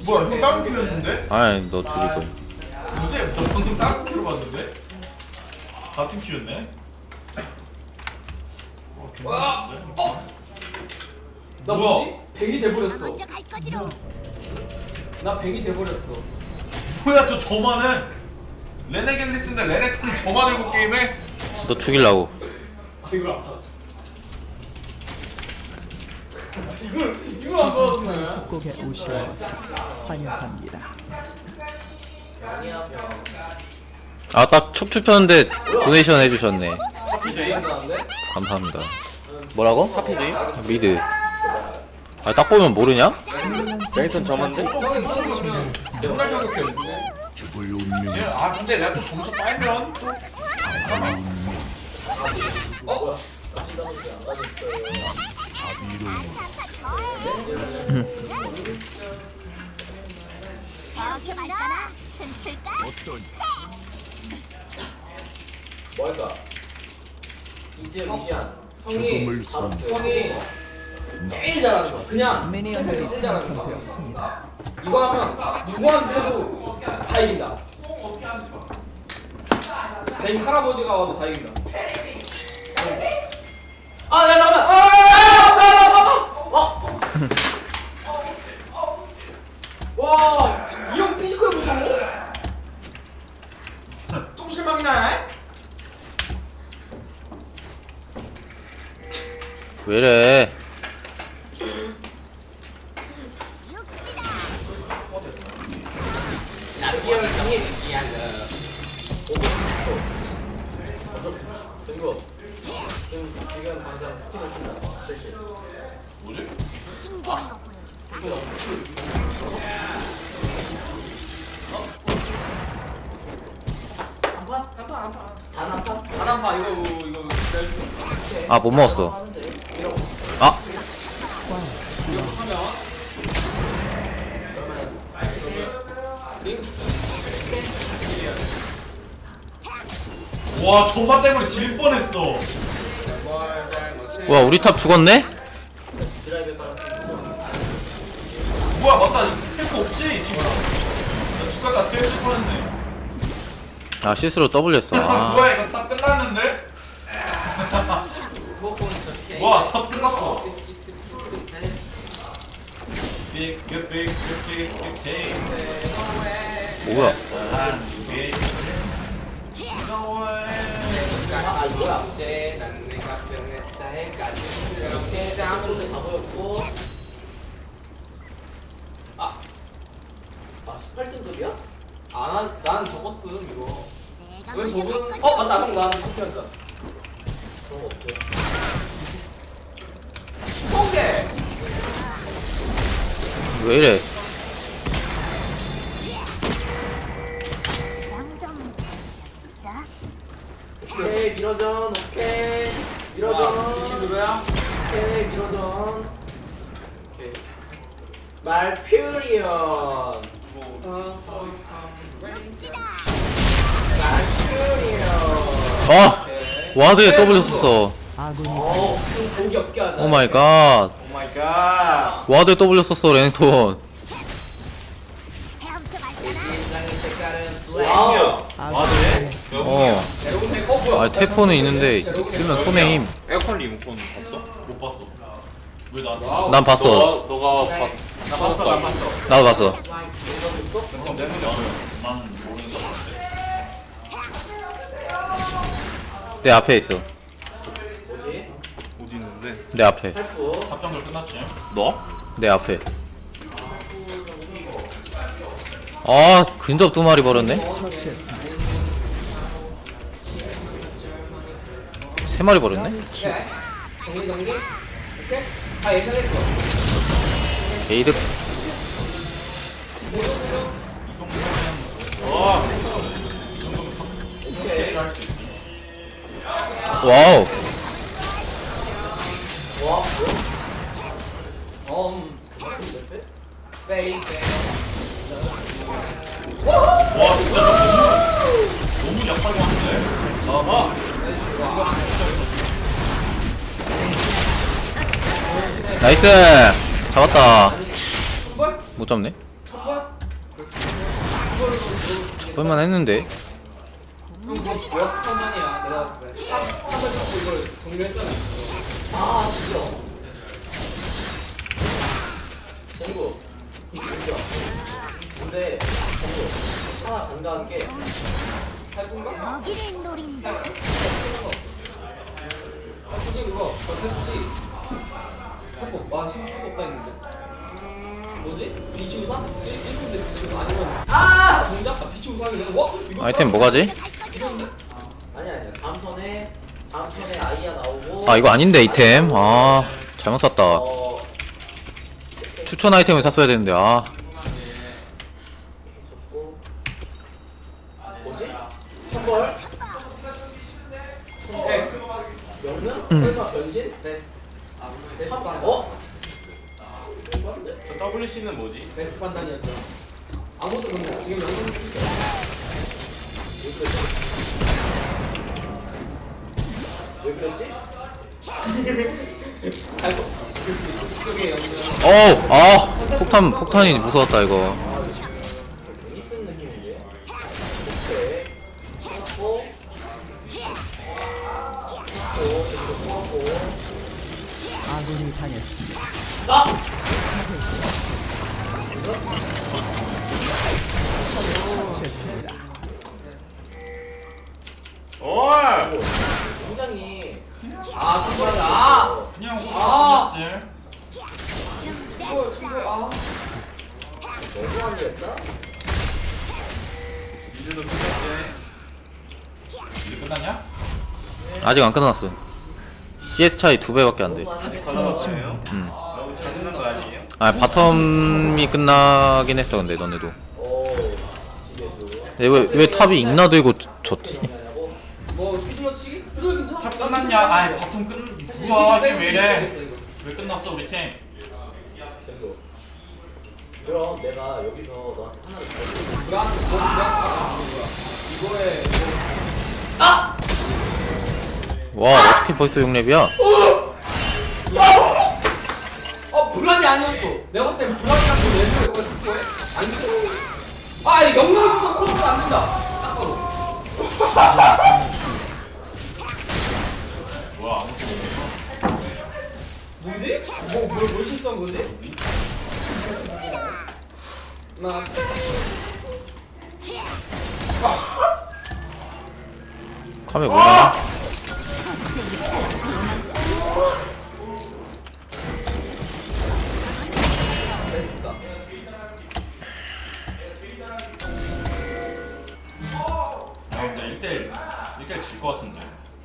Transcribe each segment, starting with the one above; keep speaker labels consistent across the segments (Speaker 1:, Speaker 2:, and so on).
Speaker 1: 뭐야 형 다른 큐였는데?
Speaker 2: 아니 너 죽일 거야.
Speaker 1: 뭐지? 너 방금 다른 큐로 봤는데? 같은 큐였네?
Speaker 3: 나
Speaker 1: 뭐야?
Speaker 3: 뭐지? 뱅이 돼버렸어.
Speaker 4: 먼저 갈 거지로.
Speaker 3: 나 뱅이 돼버렸어.
Speaker 1: 뭐야 저 저만은 레네겔리스인데 레네톤이 저만 들고 게임해?
Speaker 2: 너 죽이려고.
Speaker 3: 아 이걸 안 받았어. 이걸 안 받았네.
Speaker 5: 꼭에 오셔서 환영합니다.
Speaker 3: 아니야 병.
Speaker 2: 아 딱 척추 폈는데 도네이션 해주셨네.
Speaker 3: 하피제이 한다는데?
Speaker 2: 감사합니다. 뭐라고?
Speaker 6: 하피제이?
Speaker 2: 미드. 아 딱 보면 모르냐?
Speaker 6: 레이슨 저만데?
Speaker 1: 맨날 저격했는데? 아 근데 내가 또 점수 빨면 또
Speaker 4: 이렇게 말까나? 춤출까?
Speaker 3: 뭐 할까? 이제 미시안 형이 제일 잘하는 거 그냥 세상에 제일 잘하는 거
Speaker 5: 선택되었습니다.
Speaker 3: 이거 하면 누구한테도 다 이긴다. 뱅 할아버지가 와도 다 이긴다. 아, 야, 잠깐만. 와, 이 형 피지컬 보자고? 똥 실망이나?
Speaker 2: 왜이래?
Speaker 4: 육지다.
Speaker 3: 나비열 중에 미안해. 지금 당장 스팀을 킨다.
Speaker 1: 뭐지?
Speaker 4: 신기한 거 보여줄까?
Speaker 3: 단한파 이거
Speaker 2: 아 못 먹었어. 아
Speaker 1: 와 저만 때문에 질 뻔했어.
Speaker 2: 와 우리 탑 죽었네?
Speaker 1: 뭐야 맞다 이거 탱크 없지 지금. 나집 갔다 탱크 뻔했네.
Speaker 2: 아 실수로 W했어. 아.
Speaker 1: 뭐야 이거 다 끝났는데? 와 다 끝났어. 빅빅빅빅빅
Speaker 2: 뭐야?
Speaker 3: 아 이거야. 이제 난 내가 변했다 해까지 이렇게 아무도 다 보였고. 아 18등급이야? 난 적었음 이거.
Speaker 4: 내가
Speaker 3: 왜
Speaker 4: 먼저 갈
Speaker 3: 저분?
Speaker 4: 거지로.
Speaker 3: 맞다 형 나한테 커피한다. 그런 거 없대. 성대.
Speaker 2: 왜이래?
Speaker 4: 양점 졌어?
Speaker 3: 오케이 밀어전 오케이 밀어전. 미친 누구야? 오케이 밀어전. 오케이. 말퓨리언.
Speaker 4: 육지다.
Speaker 2: 아 와드에 W 썼어.
Speaker 5: 아군이
Speaker 3: 공기 없게 하자.
Speaker 2: 오 마이 갓.
Speaker 1: 오 마이 갓.
Speaker 2: 와드에 W 썼어 레넥톤.
Speaker 4: 헤엄쳐 말까나?
Speaker 3: 심장의 색깔은 블랙.
Speaker 1: 야 맞네.
Speaker 2: 어.
Speaker 3: 제로군의 뭐야?
Speaker 2: 아 태포는 있는데 쓰면 손에 힘.
Speaker 6: 에어컨 리모컨 봤어?
Speaker 1: 못 봤어. 왜 나한테?
Speaker 2: 난 봤어.
Speaker 6: 너가 봤.
Speaker 1: 나 봤어 나 봤어.
Speaker 2: 나도 봤어.
Speaker 1: 그럼 내 문제 난 모르는 사람인데.
Speaker 2: 내 앞에 있어.
Speaker 3: 뭐지?
Speaker 6: 어디 있는데?
Speaker 2: 내 앞에.
Speaker 3: 할부.
Speaker 1: 답장들 끝났지?
Speaker 6: 너?
Speaker 2: 내 앞에. 아 근접 두 마리 버렸네.
Speaker 5: 처치했습니다.
Speaker 2: 세 마리 버렸네.
Speaker 3: 오케이. 정리. 오케이. 다 예상했어.
Speaker 2: 에이드.
Speaker 3: 오케이.
Speaker 1: 할수 있지.
Speaker 2: 와우.
Speaker 3: 와. 그만큼 됐대? 베이베.
Speaker 1: 와 진짜 너무 약하게 왔는데?
Speaker 2: 나이스. 잡았다.
Speaker 3: 선발?
Speaker 2: 못 잡네.
Speaker 3: 선발?
Speaker 2: 볼만 했는데.
Speaker 3: 형 그거 워스터만이야 내가 봤을 때 3을 잡고 이걸 종료했잖아. 아 진짜 정구 진짜 근데 정구 하나 간다는 게 살군가?
Speaker 4: 먹이를 노린다.
Speaker 3: 살구지 그거 살구지 살구 와 지금 살구 없다 했는데 뭐지? 비추우사? 1분대 비추우사 아니면 정작? 비추우사는 내가 와? 이거
Speaker 2: 아이템 뭐가지?
Speaker 3: 이런데? 아니야 다음 턴에 아이야 나오고
Speaker 2: 아 이거 아닌데 이템. 아 잘못 샀다. 추천 아이템을 샀어야 되는데. 아
Speaker 3: 계속고 뭐지? 선벌? 명능? 회사 변신? 베스트 베스트 판단 어?
Speaker 6: 저 WC는 뭐지?
Speaker 3: 베스트 판단이었죠 아무것도 모르겠다 지금 명능 왜 그랬지? 아이고 그쪽에 영능
Speaker 2: 폭탄이 무서웠다 이거.
Speaker 3: 괜히 쓴 느낌인데 오케이 고
Speaker 5: 아군이 당했습니다. 처치했습니다.
Speaker 6: 올!
Speaker 3: 굉장히 선물하다
Speaker 1: 그냥
Speaker 3: 아!
Speaker 1: 그랬지.
Speaker 3: 이걸 정말 너무 안 됐다?
Speaker 6: 미드도 끝났지.
Speaker 1: 이제 끝났냐?
Speaker 2: 아직 안 끝났어. CS 차이 2배밖에 안 돼.
Speaker 6: 아직 갈라봤어요? 너무 장난한 거 아니에요?
Speaker 2: 아 바텀이 끝나긴 했어 근데 너네도.
Speaker 3: 집에서
Speaker 2: 근데 왜 탑이 익나 들고 졌지?
Speaker 3: 뭐 휘둘러치기? 그거 괜찮아?
Speaker 1: 탑 끝났냐? 아이 바텀 끝. 뭐야 이게 왜 이래? 왜 끝났어 우리 팀?
Speaker 3: 정도. 그럼 내가 여기서 너한테 하나를 더 불안 이거에
Speaker 2: 와 어떻게 벌써 6렙이야?
Speaker 3: 불안이 아니었어. 내가 봤을 땐 불안이랑 그 왼쪽에 그걸 듣고 해. 안 돼. 이 영능을 써서 크로스가 안 된다. 딱 봐도.
Speaker 1: 뭐야 아무것도
Speaker 3: 뭐지? 뭘 실수한 거지? 나
Speaker 2: 카메 뭐야?
Speaker 3: 베스트다.
Speaker 1: 야 근데 1대1 질것 같은데.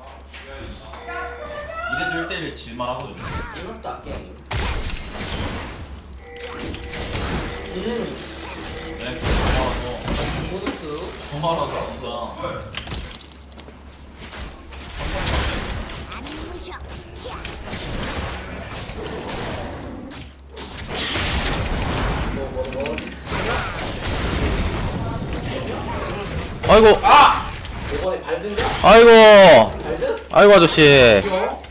Speaker 1: 이래도 1대1 질만 하거든.
Speaker 3: 끝났다 게임.
Speaker 1: 네, 고마워서
Speaker 3: 모드스.
Speaker 1: 고마워서 진짜.
Speaker 4: 안 무셔.
Speaker 2: 아이고
Speaker 3: 이번에 발든가?
Speaker 2: 아이고
Speaker 3: 발든?
Speaker 2: 아이고 아저씨.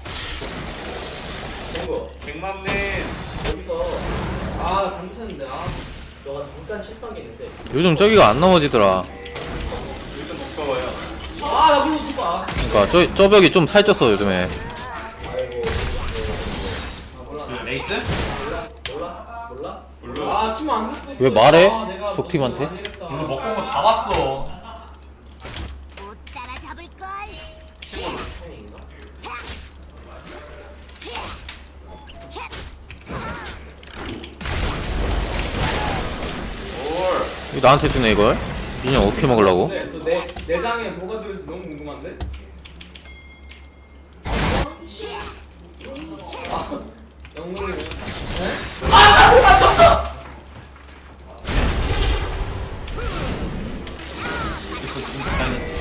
Speaker 3: 정보.
Speaker 6: 백만님
Speaker 3: 여기서 잘못했는데 너가 잠깐 실수한 게 있는데
Speaker 2: 요즘 저기가 안 넘어지더라.
Speaker 6: 요즘 무서워요.
Speaker 3: 나 물론 쳤어.
Speaker 2: 그러니까 저 벽이 좀 살쪘어 요즘에.
Speaker 3: 아이고 몰라
Speaker 1: 그 레이스?
Speaker 3: 몰라?
Speaker 6: 블루.
Speaker 3: 치면 안 됐어.
Speaker 2: 왜 말해?
Speaker 3: 내가
Speaker 2: 적팀한테?
Speaker 3: 많이 했다.
Speaker 1: 오늘 먹고 온 거 다 봤어.
Speaker 4: 못 따라잡을 걸.
Speaker 3: 타이밍인가?
Speaker 6: 올!
Speaker 2: 이거 나한테 쓰네 이걸? 인형 어떻게 먹으려고?
Speaker 3: 근데 저 내장에 뭐가 들을지 너무 궁금한데? 영문이
Speaker 1: 이거 지금 다니지.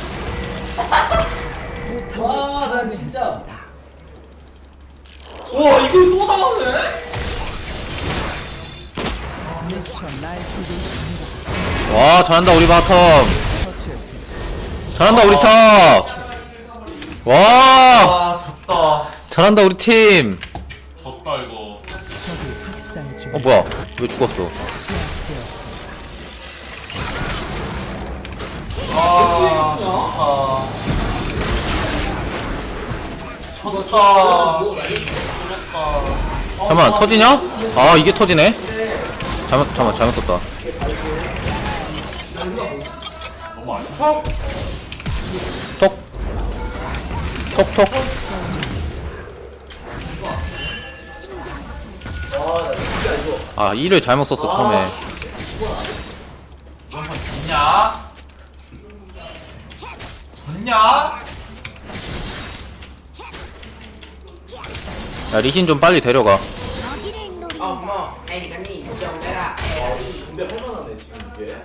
Speaker 3: 나 진짜 와 이걸 또 나오네?
Speaker 5: 미쳐 날뛰고 있습니다.
Speaker 2: 와 잘한다 우리 바텀.
Speaker 5: 처치했습니다.
Speaker 2: 잘한다 우리 탑. 와
Speaker 1: 졌다.
Speaker 2: 잘한다 우리 팀.
Speaker 1: 졌다 이거.
Speaker 5: 적이 학살 중
Speaker 2: 뭐야 왜 죽었어?
Speaker 5: 제압되었습니다.
Speaker 1: 좋다.
Speaker 3: 뭐 날렸어.
Speaker 2: 잠깐만 터지냐? 아 이게 터지네? 잘못 썼다.
Speaker 6: 너무 아파.
Speaker 2: 톡 톡톡. 아 1을 잘못 썼어 처음에.
Speaker 1: 이번 판 졌냐? 졌냐?
Speaker 2: 야 리신 좀 빨리 데려가.
Speaker 4: 여기를 노린
Speaker 3: 엄마, 앵간이 좀 해라.
Speaker 7: 근데 할만하네 지금 이게.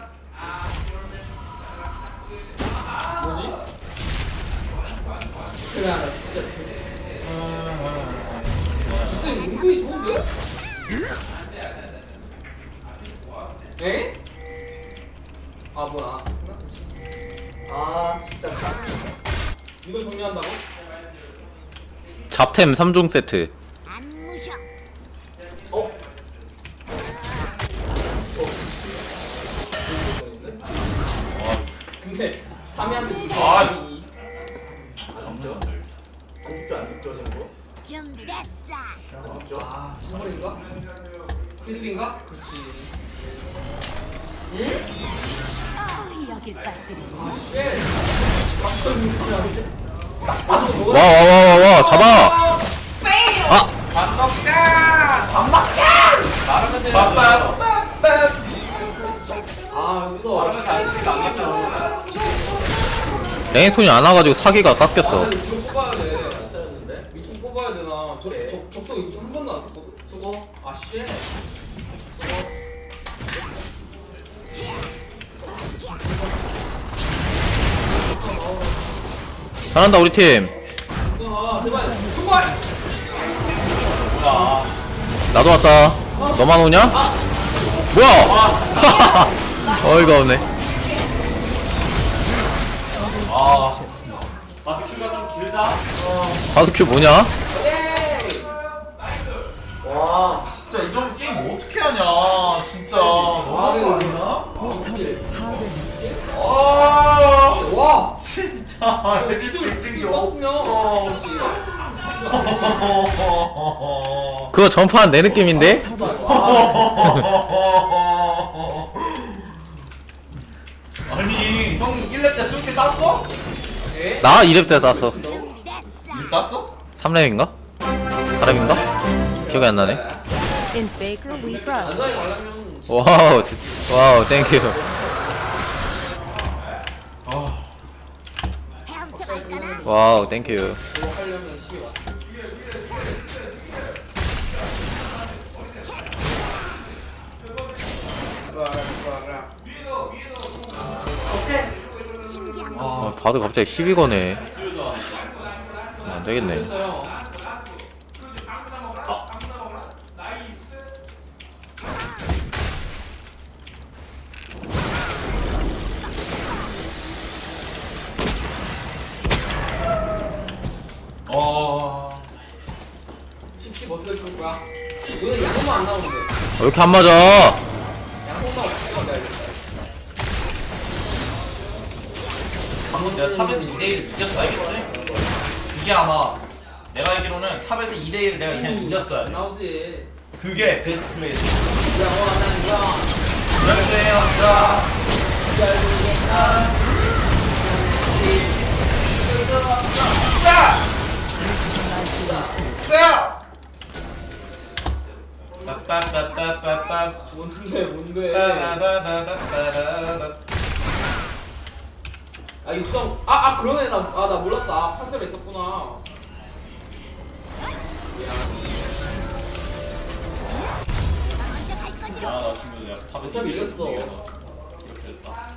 Speaker 3: 뭐지? 그래, 나 진짜 됐어. 진짜 은근히 좋은데? 에? 아 뭐야?
Speaker 7: 아 진짜.
Speaker 3: 이걸 정리한다고?
Speaker 2: 잡템 3종 세트.
Speaker 4: 안 무셔.
Speaker 3: 근데 3위한테 좀
Speaker 1: 아,
Speaker 3: 이
Speaker 7: 안 죽죠 안 죽죠 정도.
Speaker 4: 준비됐어.
Speaker 3: 아, 정말인가? 필립인가? 그렇지. 응?
Speaker 4: 여길 빠뜨리.
Speaker 3: 쉣.
Speaker 2: 와와와와 잡아. 아
Speaker 3: 아, 여기서
Speaker 2: 레이톤이 안 와가지고 사기가 깎였어.
Speaker 3: 아, 이거 뽑아야 돼. 미친 뽑아야 되나? 적도 이거 한 번도 안 썼거든. 수고. 아, 쉣.
Speaker 2: 잘한다 우리 팀.
Speaker 3: 아, 제발. 정말.
Speaker 2: 나도 왔다. 너만 오냐? 뭐야? 어이가 없네.
Speaker 1: 아,
Speaker 6: 바퀴가 좀 길다.
Speaker 2: 바스큐 뭐냐?
Speaker 7: 와
Speaker 1: 진짜 이런 게임 뭐 어떻게 하냐? 진짜 너무한 거 아니야? 아,
Speaker 3: 와.
Speaker 1: 진짜
Speaker 3: 니들
Speaker 1: 게
Speaker 3: 떴으면.
Speaker 1: 없어.
Speaker 2: 그거 전판 내 느낌인데?
Speaker 1: 아니, 형 1렙 때 술게 땄어?
Speaker 2: 나 2렙 때 땄어.
Speaker 4: 준비됐어.
Speaker 1: 1 땄어?
Speaker 2: 3렙인가? 4렙인가? 기억이 안 나네.
Speaker 8: In Baker we trust.
Speaker 3: 안전히 가려면
Speaker 2: 와우 와우 땡큐.
Speaker 4: 헤엄쳐 갈까나?
Speaker 2: 와우 땡큐.
Speaker 3: 그거 하려면 10이 왔어.
Speaker 4: 신기한 거.
Speaker 2: 아, 바드 갑자기 12거네. 안 되겠네.
Speaker 3: 됐어요. 칩칩 어떻게 줄 거야? 오늘 양호만 안 나오는데.
Speaker 2: 왜 이렇게 안 맞아?
Speaker 3: 양호만 어떻게 나야겠다.
Speaker 1: 방금 내가 탑에서 2대1 이겼어, 알겠지? 그게 아마 내가 알기로는 탑에서 2대1 내가 그냥 이겼어야
Speaker 3: 안
Speaker 1: 돼.
Speaker 3: 나오지.
Speaker 1: 그게 베스트 플레이지.
Speaker 3: 양호한 거.
Speaker 1: 빠빠빠빠빠빠.
Speaker 3: 뭔데?
Speaker 1: 빠바바바바바바바.
Speaker 3: 아 육성. 아 그러네. 나 몰랐어. 아 판테라 있었구나.
Speaker 4: 먼저 갈 거지.
Speaker 1: 야, 나 지금 내가 탑에서
Speaker 3: 어차피 이겼어.
Speaker 1: 이렇게 됐다.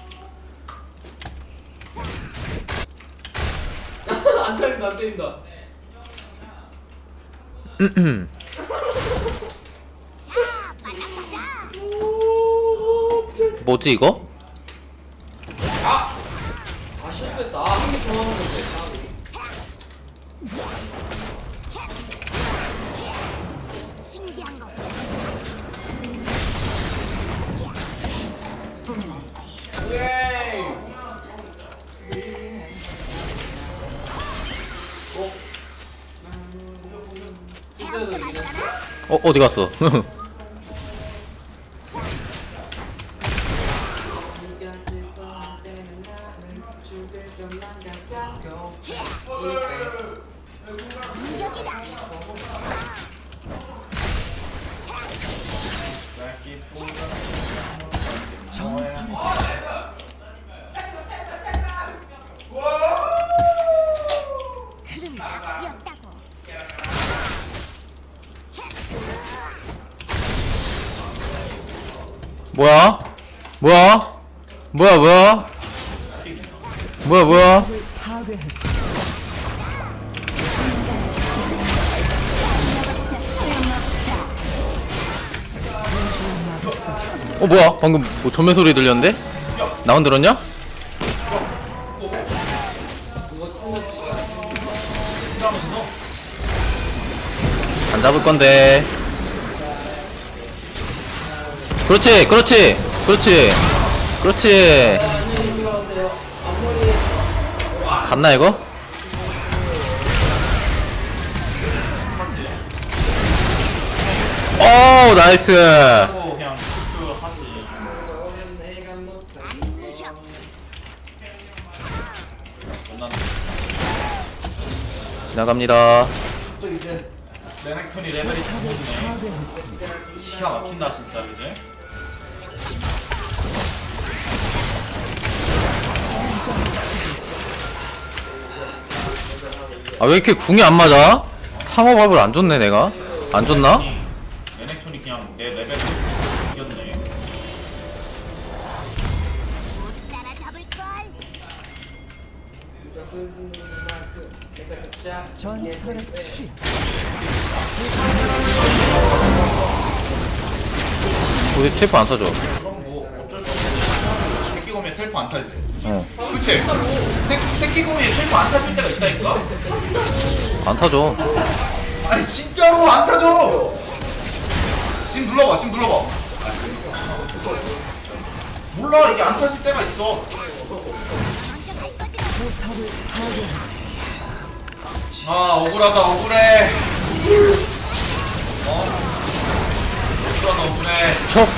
Speaker 3: 안 때린다. 안 때린다.
Speaker 2: 뭐지 이거?
Speaker 3: 아 실수했다. 한 개 더 하는 건데.
Speaker 4: 신기한 거.
Speaker 3: 오케이. 있어도 이기는.
Speaker 2: 어디 갔어?
Speaker 4: 흐름이 바뀌었다고.
Speaker 2: 뭐야? 뭐야? 뭐야? 뭐야? 뭐야? 뭐야?
Speaker 5: 파괴했습니다.
Speaker 2: 뭐야? 방금 뭐 전매 소리 들렸는데? 나만 들었냐? 안 잡을 건데. 그렇지, 그렇지, 그렇지, 그렇지. 갔나 이거? 오, 나이스.
Speaker 1: 하고 그냥 큐 하지.
Speaker 4: 안 부셔.
Speaker 1: 끝났네.
Speaker 2: 지나갑니다.
Speaker 1: 또 이제 레넥톤이 레벨이 다 높네. 기가 막힌다 진짜 이제.
Speaker 2: 아, 왜 이렇게 궁이 안 맞아? 상호밥을 안 줬네 내가. 안 줬나?
Speaker 1: 레넥톤이 그냥 내 레벨을 이겼네.
Speaker 4: 못 따라잡을 걸.
Speaker 5: 전설의 출현.
Speaker 2: 우리 테이프 안 타줘.
Speaker 1: 그럼 뭐 어쩔 수 없지. 새끼곰이 텔포 안 타지.
Speaker 2: 어,
Speaker 1: 그치? 새끼곰이 텔포 안 탔을 때가 있다니까?
Speaker 2: 안 타줘.
Speaker 1: 아니 진짜로 안 타죠. 지금 눌러봐. 지금 눌러봐. 몰라 이게 안 타질 때가 있어.
Speaker 4: 먼저 갈 거지.
Speaker 5: 포탑을 파괴했습니다.
Speaker 1: 아 억울하다 억울해. 억울하다 억울해.
Speaker 2: 촉,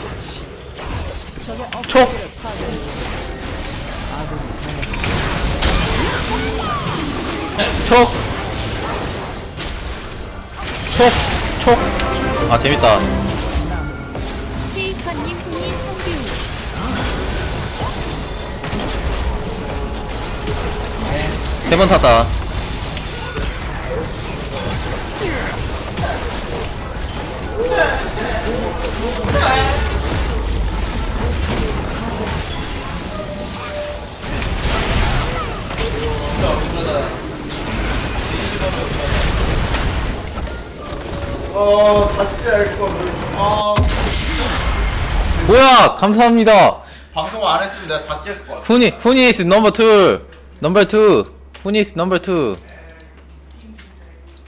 Speaker 5: 적의
Speaker 2: 촉.
Speaker 5: 업그레이드를 파괴했습니다. 아군이 당했습니다.
Speaker 2: 촉, 촉, 촉. 아, 재밌다.
Speaker 8: 페이커님 훈이 성규.
Speaker 2: 세 번 탔다.
Speaker 1: 같이 할 거는.
Speaker 2: 뭐야? 감사합니다.
Speaker 1: 방송 안 했으면 내가 같이 했을 거야.
Speaker 2: 훈이 is number 2. number 2. 훈이 is number 2.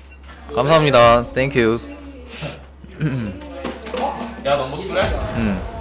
Speaker 2: 감사합니다. Thank you.
Speaker 1: 내가 너무 그래?
Speaker 2: 음.